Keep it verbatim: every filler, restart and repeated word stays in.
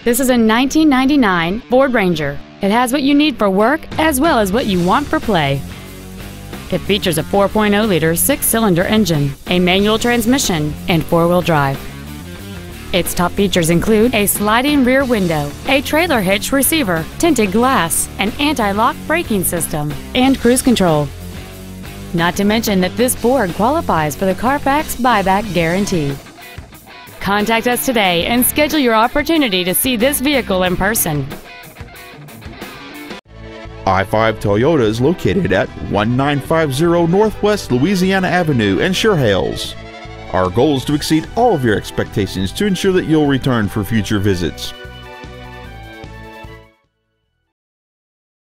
This is a nineteen ninety-nine Ford Ranger. It has what you need for work as well as what you want for play. It features a four point oh liter six-cylinder engine, a manual transmission, and four-wheel drive. Its top features include a sliding rear window, a trailer hitch receiver, tinted glass, an anti-lock braking system, and cruise control. Not to mention that this Ford qualifies for the Carfax buyback guarantee. Contact us today and schedule your opportunity to see this vehicle in person. I five Toyota is located at one nine five zero Northwest Louisiana Avenue in Sure Hales. Our goal is to exceed all of your expectations to ensure that you'll return for future visits.